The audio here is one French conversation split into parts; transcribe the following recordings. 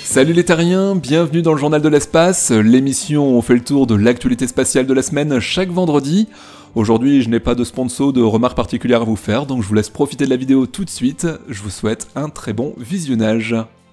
Salut les terriens, bienvenue dans le journal de l'espace, l'émission où on fait le tour de l'actualité spatiale de la semaine chaque vendredi. Aujourd'hui je n'ai pas de sponsor de remarques particulières à vous faire, donc je vous laisse profiter de la vidéo tout de suite, je vous souhaite un très bon visionnage.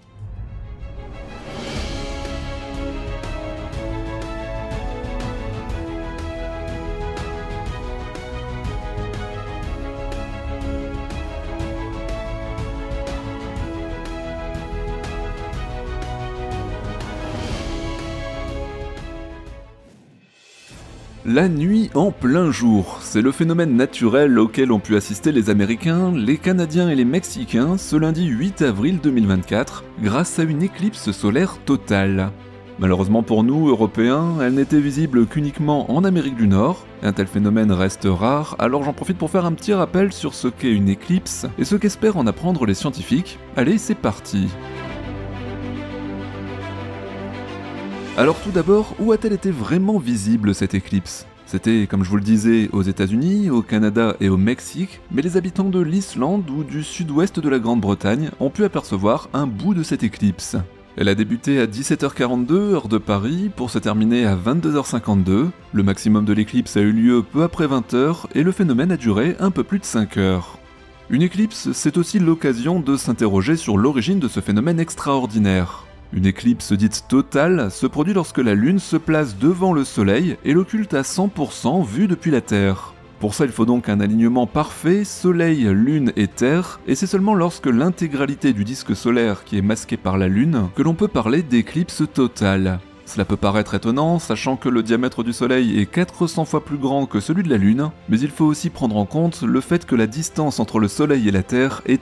La nuit en plein jour, c'est le phénomène naturel auquel ont pu assister les Américains, les Canadiens et les Mexicains ce lundi 8 avril 2024 grâce à une éclipse solaire totale. Malheureusement pour nous, Européens, elle n'était visible qu'uniquement en Amérique du Nord. Un tel phénomène reste rare, alors j'en profite pour faire un petit rappel sur ce qu'est une éclipse et ce qu'espèrent en apprendre les scientifiques. Allez, c'est parti! Alors tout d'abord, où a-t-elle été vraiment visible cette éclipse? C'était, comme je vous le disais, aux États-Unis, au Canada et au Mexique, mais les habitants de l'Islande ou du sud-ouest de la Grande-Bretagne ont pu apercevoir un bout de cette éclipse. Elle a débuté à 17h42 heure de Paris pour se terminer à 22h52. Le maximum de l'éclipse a eu lieu peu après 20h et le phénomène a duré un peu plus de 5 heures. Une éclipse, c'est aussi l'occasion de s'interroger sur l'origine de ce phénomène extraordinaire. Une éclipse dite totale se produit lorsque la Lune se place devant le Soleil et l'occulte à 100% vu depuis la Terre. Pour ça, il faut donc un alignement parfait, Soleil, Lune et Terre, et c'est seulement lorsque l'intégralité du disque solaire qui est masqué par la Lune que l'on peut parler d'éclipse totale. Cela peut paraître étonnant, sachant que le diamètre du Soleil est 400 fois plus grand que celui de la Lune, mais il faut aussi prendre en compte le fait que la distance entre le Soleil et la Terre est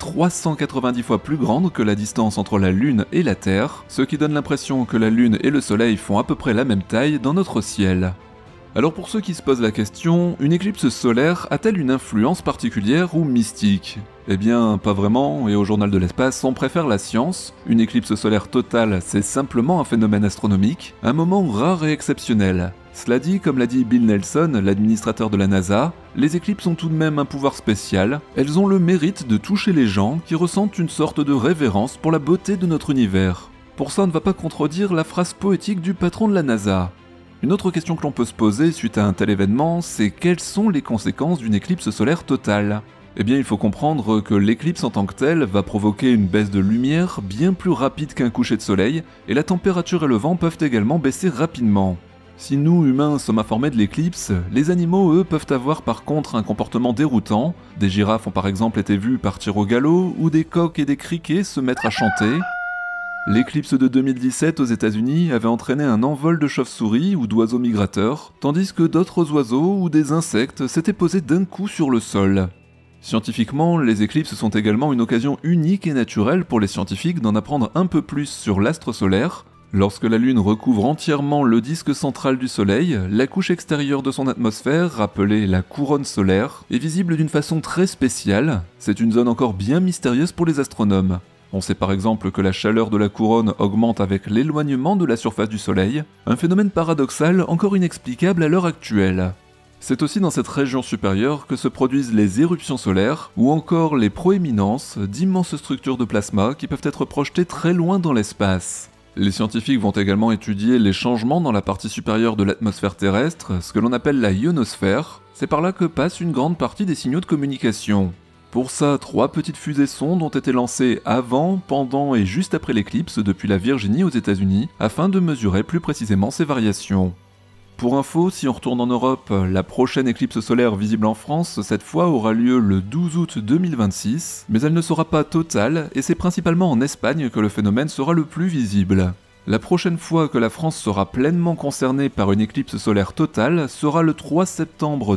390 fois plus grande que la distance entre la Lune et la Terre, ce qui donne l'impression que la Lune et le Soleil font à peu près la même taille dans notre ciel. Alors pour ceux qui se posent la question, une éclipse solaire a-t-elle une influence particulière ou mystique? Eh bien, pas vraiment, et au journal de l'espace, on préfère la science. Une éclipse solaire totale, c'est simplement un phénomène astronomique, un moment rare et exceptionnel. Cela dit, comme l'a dit Bill Nelson, l'administrateur de la NASA, les éclipses ont tout de même un pouvoir spécial, elles ont le mérite de toucher les gens qui ressentent une sorte de révérence pour la beauté de notre univers. Pour ça, on ne va pas contredire la phrase poétique du patron de la NASA. Une autre question que l'on peut se poser suite à un tel événement, c'est quelles sont les conséquences d'une éclipse solaire totale? Eh bien, il faut comprendre que l'éclipse en tant que telle va provoquer une baisse de lumière bien plus rapide qu'un coucher de soleil, et la température et le vent peuvent également baisser rapidement. Si nous, humains, sommes informés de l'éclipse, les animaux, eux, peuvent avoir par contre un comportement déroutant. Des girafes ont par exemple été vues partir au galop, ou des coqs et des criquets se mettre à chanter. L'éclipse de 2017 aux États-Unis avait entraîné un envol de chauves-souris ou d'oiseaux migrateurs, tandis que d'autres oiseaux ou des insectes s'étaient posés d'un coup sur le sol. Scientifiquement, les éclipses sont également une occasion unique et naturelle pour les scientifiques d'en apprendre un peu plus sur l'astre solaire. Lorsque la Lune recouvre entièrement le disque central du Soleil, la couche extérieure de son atmosphère, appelée la couronne solaire, est visible d'une façon très spéciale. C'est une zone encore bien mystérieuse pour les astronomes. On sait par exemple que la chaleur de la couronne augmente avec l'éloignement de la surface du Soleil, un phénomène paradoxal encore inexplicable à l'heure actuelle. C'est aussi dans cette région supérieure que se produisent les éruptions solaires, ou encore les proéminences d'immenses structures de plasma qui peuvent être projetées très loin dans l'espace. Les scientifiques vont également étudier les changements dans la partie supérieure de l'atmosphère terrestre, ce que l'on appelle la ionosphère. C'est par là que passe une grande partie des signaux de communication. Pour ça, 3 petites fusées sondes ont été lancées avant, pendant et juste après l'éclipse depuis la Virginie aux États-Unis, afin de mesurer plus précisément ces variations. Pour info, si on retourne en Europe, la prochaine éclipse solaire visible en France, cette fois aura lieu le 12 août 2026, mais elle ne sera pas totale, et c'est principalement en Espagne que le phénomène sera le plus visible. La prochaine fois que la France sera pleinement concernée par une éclipse solaire totale sera le 3 septembre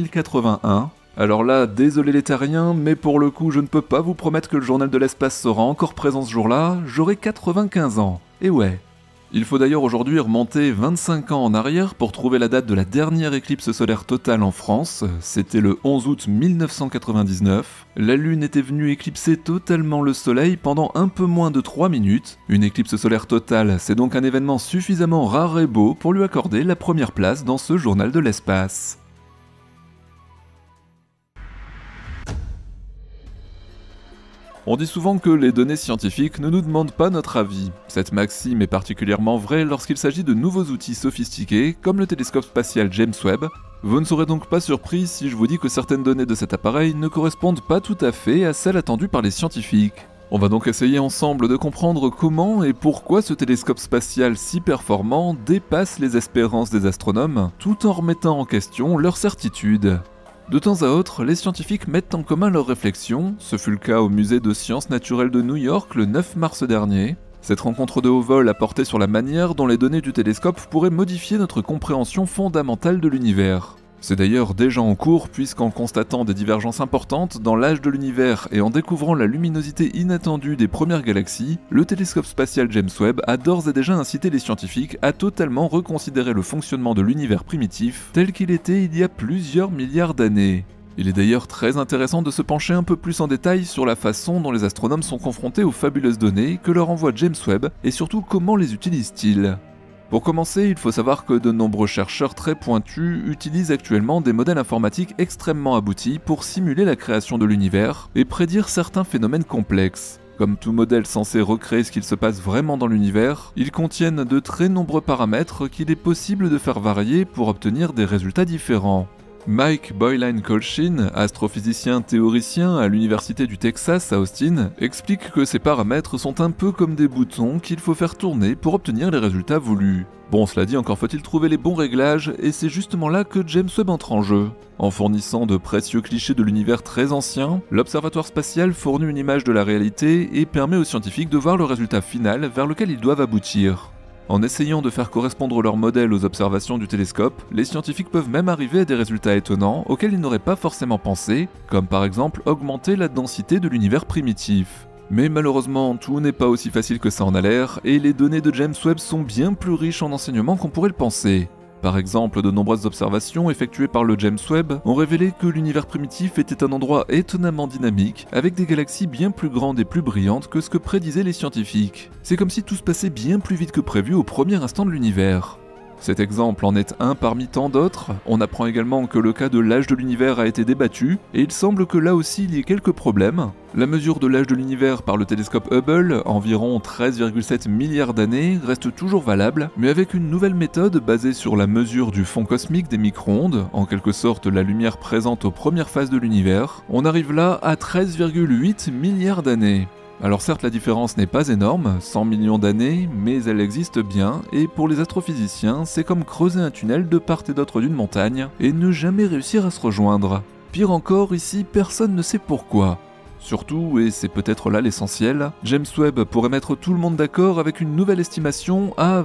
2081, alors là, désolé les terriens, mais pour le coup je ne peux pas vous promettre que le journal de l'espace sera encore présent ce jour-là, j'aurai 95 ans. Et ouais. Il faut d'ailleurs aujourd'hui remonter 25 ans en arrière pour trouver la date de la dernière éclipse solaire totale en France, c'était le 11 août 1999. La Lune était venue éclipser totalement le Soleil pendant un peu moins de 3 minutes. Une éclipse solaire totale, c'est donc un événement suffisamment rare et beau pour lui accorder la première place dans ce journal de l'espace. On dit souvent que les données scientifiques ne nous demandent pas notre avis. Cette maxime est particulièrement vraie lorsqu'il s'agit de nouveaux outils sophistiqués comme le télescope spatial James Webb. Vous ne serez donc pas surpris si je vous dis que certaines données de cet appareil ne correspondent pas tout à fait à celles attendues par les scientifiques. On va donc essayer ensemble de comprendre comment et pourquoi ce télescope spatial si performant dépasse les espérances des astronomes, tout en remettant en question leurs certitudes. De temps à autre, les scientifiques mettent en commun leurs réflexions, ce fut le cas au musée de sciences naturelles de New York le 9 mars dernier. Cette rencontre de haut vol a porté sur la manière dont les données du télescope pourraient modifier notre compréhension fondamentale de l'univers. C'est d'ailleurs déjà en cours puisqu'en constatant des divergences importantes dans l'âge de l'univers et en découvrant la luminosité inattendue des premières galaxies, le télescope spatial James Webb a d'ores et déjà incité les scientifiques à totalement reconsidérer le fonctionnement de l'univers primitif tel qu'il était il y a plusieurs milliards d'années. Il est d'ailleurs très intéressant de se pencher un peu plus en détail sur la façon dont les astronomes sont confrontés aux fabuleuses données que leur envoie James Webb et surtout comment les utilisent-ils. Pour commencer, il faut savoir que de nombreux chercheurs très pointus utilisent actuellement des modèles informatiques extrêmement aboutis pour simuler la création de l'univers et prédire certains phénomènes complexes. Comme tout modèle censé recréer ce qu'il se passe vraiment dans l'univers, ils contiennent de très nombreux paramètres qu'il est possible de faire varier pour obtenir des résultats différents. Mike Boylan-Colchin, astrophysicien théoricien à l'université du Texas à Austin, explique que ces paramètres sont un peu comme des boutons qu'il faut faire tourner pour obtenir les résultats voulus. Bon, cela dit, encore faut-il trouver les bons réglages, et c'est justement là que James Webb entre en jeu. En fournissant de précieux clichés de l'univers très ancien, l'observatoire spatial fournit une image de la réalité et permet aux scientifiques de voir le résultat final vers lequel ils doivent aboutir. En essayant de faire correspondre leur modèle aux observations du télescope, les scientifiques peuvent même arriver à des résultats étonnants auxquels ils n'auraient pas forcément pensé, comme par exemple augmenter la densité de l'univers primitif. Mais malheureusement, tout n'est pas aussi facile que ça en a l'air, et les données de James Webb sont bien plus riches en enseignements qu'on pourrait le penser. Par exemple, de nombreuses observations effectuées par le James Webb ont révélé que l'univers primitif était un endroit étonnamment dynamique, avec des galaxies bien plus grandes et plus brillantes que ce que prédisaient les scientifiques. C'est comme si tout se passait bien plus vite que prévu au premier instant de l'univers. Cet exemple en est un parmi tant d'autres. On apprend également que le cas de l'âge de l'univers a été débattu, et il semble que là aussi il y ait quelques problèmes. La mesure de l'âge de l'univers par le télescope Hubble, environ 13,7 milliards d'années, reste toujours valable, mais avec une nouvelle méthode basée sur la mesure du fond cosmique des micro-ondes, en quelque sorte la lumière présente aux premières phases de l'univers, on arrive là à 13,8 milliards d'années. Alors certes la différence n'est pas énorme, 100 millions d'années, mais elle existe bien, et pour les astrophysiciens, c'est comme creuser un tunnel de part et d'autre d'une montagne, et ne jamais réussir à se rejoindre. Pire encore, ici personne ne sait pourquoi. Surtout, et c'est peut-être là l'essentiel, James Webb pourrait mettre tout le monde d'accord avec une nouvelle estimation à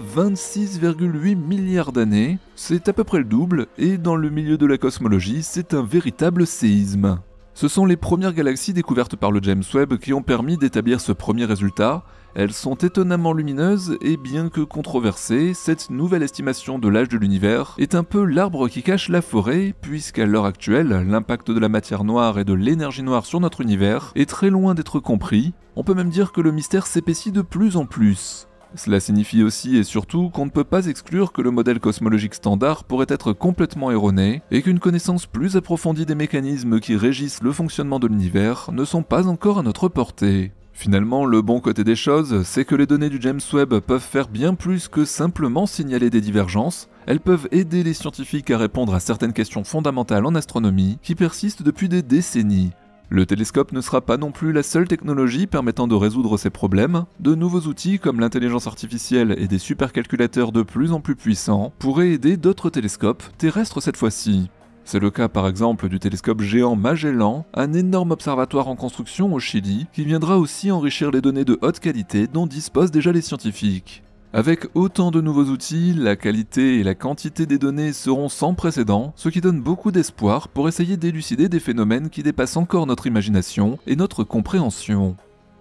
26,8 milliards d'années, c'est à peu près le double, et dans le milieu de la cosmologie, c'est un véritable séisme. Ce sont les premières galaxies découvertes par le James Webb qui ont permis d'établir ce premier résultat. Elles sont étonnamment lumineuses et bien que controversée, cette nouvelle estimation de l'âge de l'univers est un peu l'arbre qui cache la forêt, puisqu'à l'heure actuelle, l'impact de la matière noire et de l'énergie noire sur notre univers est très loin d'être compris. On peut même dire que le mystère s'épaissit de plus en plus. Cela signifie aussi et surtout qu'on ne peut pas exclure que le modèle cosmologique standard pourrait être complètement erroné et qu'une connaissance plus approfondie des mécanismes qui régissent le fonctionnement de l'univers ne sont pas encore à notre portée. Finalement, le bon côté des choses, c'est que les données du James Webb peuvent faire bien plus que simplement signaler des divergences, elles peuvent aider les scientifiques à répondre à certaines questions fondamentales en astronomie qui persistent depuis des décennies. Le télescope ne sera pas non plus la seule technologie permettant de résoudre ces problèmes. De nouveaux outils comme l'intelligence artificielle et des supercalculateurs de plus en plus puissants pourraient aider d'autres télescopes, terrestres cette fois-ci. C'est le cas par exemple du télescope géant Magellan, un énorme observatoire en construction au Chili, qui viendra aussi enrichir les données de haute qualité dont disposent déjà les scientifiques. Avec autant de nouveaux outils, la qualité et la quantité des données seront sans précédent, ce qui donne beaucoup d'espoir pour essayer d'élucider des phénomènes qui dépassent encore notre imagination et notre compréhension.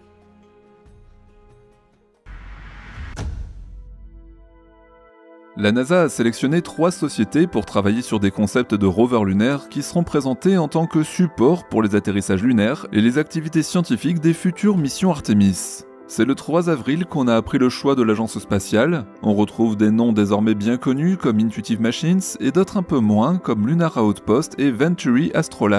La NASA a sélectionné 3 sociétés pour travailler sur des concepts de rovers lunaires qui seront présentés en tant que support pour les atterrissages lunaires et les activités scientifiques des futures missions Artemis. C'est le 3 avril qu'on a appris le choix de l'agence spatiale. On retrouve des noms désormais bien connus comme Intuitive Machines et d'autres un peu moins comme Lunar Outpost et Venturi Astrolab.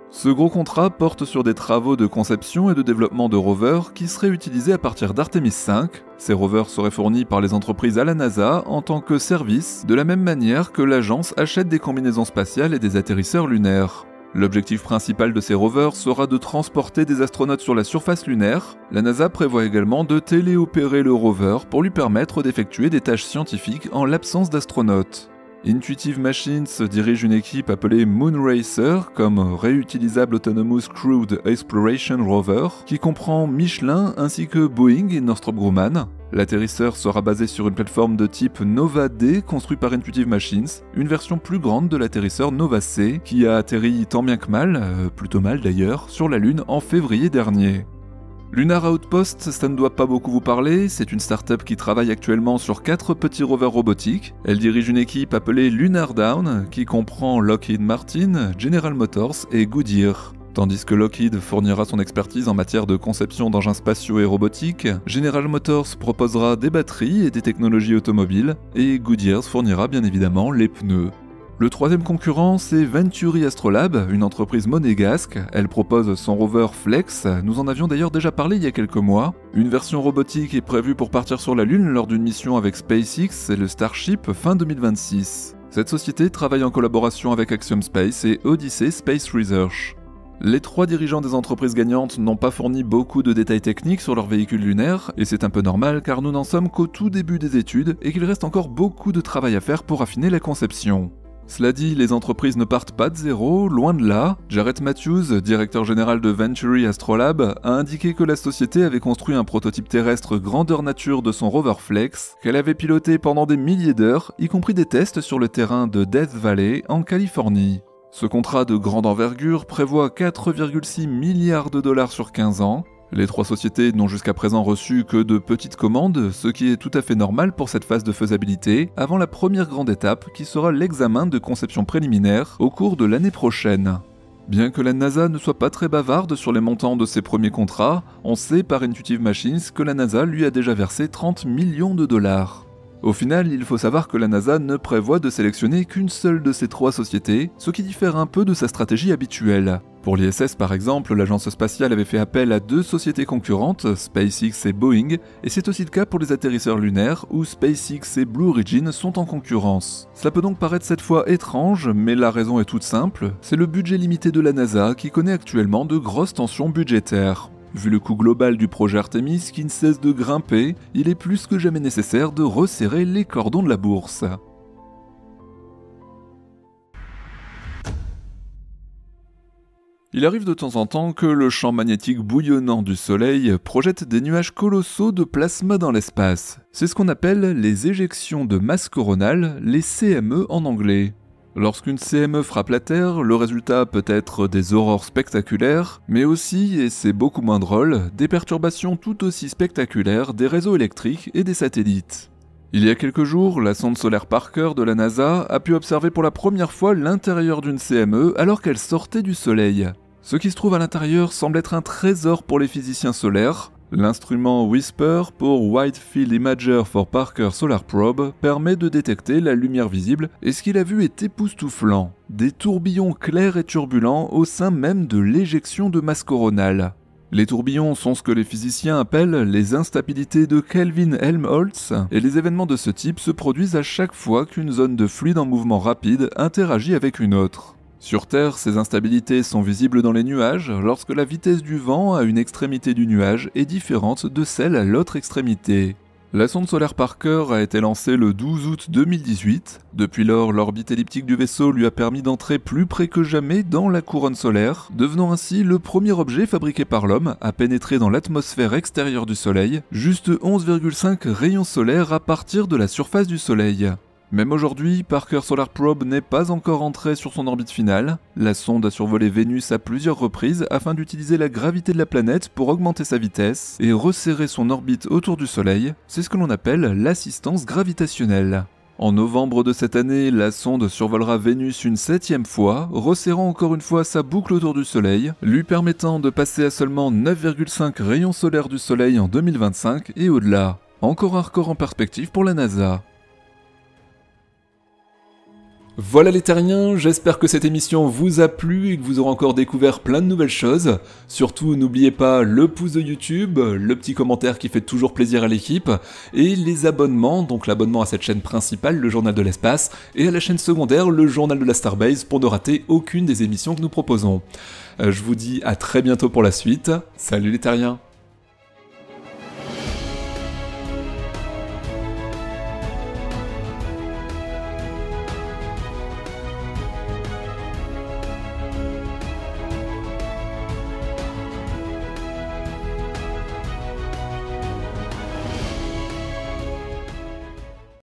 Ce gros contrat porte sur des travaux de conception et de développement de rovers qui seraient utilisés à partir d'Artemis 5. Ces rovers seraient fournis par les entreprises à la NASA en tant que service, de la même manière que l'agence achète des combinaisons spatiales et des atterrisseurs lunaires. L'objectif principal de ces rovers sera de transporter des astronautes sur la surface lunaire. La NASA prévoit également de téléopérer le rover pour lui permettre d'effectuer des tâches scientifiques en l'absence d'astronautes. Intuitive Machines dirige une équipe appelée Moonracer comme Reutilisable Autonomous Crewed Exploration Rover qui comprend Michelin ainsi que Boeing et Northrop Grumman. L'atterrisseur sera basé sur une plateforme de type Nova D construite par Intuitive Machines, une version plus grande de l'atterrisseur Nova C qui a atterri tant bien que mal, plutôt mal d'ailleurs, sur la Lune en février dernier. Lunar Outpost, ça ne doit pas beaucoup vous parler, c'est une start-up qui travaille actuellement sur 4 petits rovers robotiques. Elle dirige une équipe appelée Lunar Dawn, qui comprend Lockheed Martin, General Motors et Goodyear. Tandis que Lockheed fournira son expertise en matière de conception d'engins spatiaux et robotiques, General Motors proposera des batteries et des technologies automobiles, et Goodyear fournira bien évidemment les pneus. Le troisième concurrent, c'est Venturi Astrolab, une entreprise monégasque. Elle propose son rover Flex, nous en avions d'ailleurs déjà parlé il y a quelques mois. Une version robotique est prévue pour partir sur la Lune lors d'une mission avec SpaceX et le Starship fin 2026. Cette société travaille en collaboration avec Axiom Space et Odyssey Space Research. Les 3 dirigeants des entreprises gagnantes n'ont pas fourni beaucoup de détails techniques sur leur véhicule lunaire, et c'est un peu normal car nous n'en sommes qu'au tout début des études et qu'il reste encore beaucoup de travail à faire pour affiner la conception. Cela dit, les entreprises ne partent pas de zéro, loin de là. Jarrett Matthews, directeur général de Venturi Astrolab, a indiqué que la société avait construit un prototype terrestre grandeur nature de son rover Flex, qu'elle avait piloté pendant des milliers d'heures, y compris des tests sur le terrain de Death Valley, en Californie. Ce contrat de grande envergure prévoit 4,6 milliards de dollars sur 15 ans. Les 3 sociétés n'ont jusqu'à présent reçu que de petites commandes, ce qui est tout à fait normal pour cette phase de faisabilité, avant la première grande étape qui sera l'examen de conception préliminaire au cours de l'année prochaine. Bien que la NASA ne soit pas très bavarde sur les montants de ses premiers contrats, on sait par Intuitive Machines que la NASA lui a déjà versé 30 millions de dollars. Au final, il faut savoir que la NASA ne prévoit de sélectionner qu'une seule de ces 3 sociétés, ce qui diffère un peu de sa stratégie habituelle. Pour l'ISS par exemple, l'agence spatiale avait fait appel à 2 sociétés concurrentes, SpaceX et Boeing, et c'est aussi le cas pour les atterrisseurs lunaires où SpaceX et Blue Origin sont en concurrence. Cela peut donc paraître cette fois étrange, mais la raison est toute simple, c'est le budget limité de la NASA qui connaît actuellement de grosses tensions budgétaires. Vu le coût global du projet Artemis qui ne cesse de grimper, il est plus que jamais nécessaire de resserrer les cordons de la bourse. Il arrive de temps en temps que le champ magnétique bouillonnant du Soleil projette des nuages colossaux de plasma dans l'espace. C'est ce qu'on appelle les éjections de masse coronale, les CME en anglais. Lorsqu'une CME frappe la Terre, le résultat peut être des aurores spectaculaires, mais aussi, et c'est beaucoup moins drôle, des perturbations tout aussi spectaculaires des réseaux électriques et des satellites. Il y a quelques jours, la sonde solaire Parker de la NASA a pu observer pour la première fois l'intérieur d'une CME alors qu'elle sortait du Soleil. Ce qui se trouve à l'intérieur semble être un trésor pour les physiciens solaires. L'instrument WHISPER pour Wide Field Imager for Parker Solar Probe permet de détecter la lumière visible et ce qu'il a vu est époustouflant. Des tourbillons clairs et turbulents au sein même de l'éjection de masse coronale. Les tourbillons sont ce que les physiciens appellent les instabilités de Kelvin-Helmholtz et les événements de ce type se produisent à chaque fois qu'une zone de fluide en mouvement rapide interagit avec une autre. Sur Terre, ces instabilités sont visibles dans les nuages lorsque la vitesse du vent à une extrémité du nuage est différente de celle à l'autre extrémité. La sonde solaire Parker a été lancée le 12 août 2018. Depuis lors, l'orbite elliptique du vaisseau lui a permis d'entrer plus près que jamais dans la couronne solaire, devenant ainsi le premier objet fabriqué par l'homme à pénétrer dans l'atmosphère extérieure du Soleil, juste 11,5 rayons solaires à partir de la surface du Soleil. Même aujourd'hui, Parker Solar Probe n'est pas encore entré sur son orbite finale. La sonde a survolé Vénus à plusieurs reprises afin d'utiliser la gravité de la planète pour augmenter sa vitesse et resserrer son orbite autour du Soleil. C'est ce que l'on appelle l'assistance gravitationnelle. En novembre de cette année, la sonde survolera Vénus une 7e fois, resserrant encore une fois sa boucle autour du Soleil, lui permettant de passer à seulement 9,5 rayons solaires du Soleil en 2025 et au-delà. Encore un record en perspective pour la NASA. Voilà les terriens, j'espère que cette émission vous a plu et que vous aurez encore découvert plein de nouvelles choses. Surtout n'oubliez pas le pouce de YouTube, le petit commentaire qui fait toujours plaisir à l'équipe, et les abonnements, donc l'abonnement à cette chaîne principale, le Journal de l'Espace, et à la chaîne secondaire, le Journal de la Starbase, pour ne rater aucune des émissions que nous proposons. Je vous dis à très bientôt pour la suite, salut les terriens.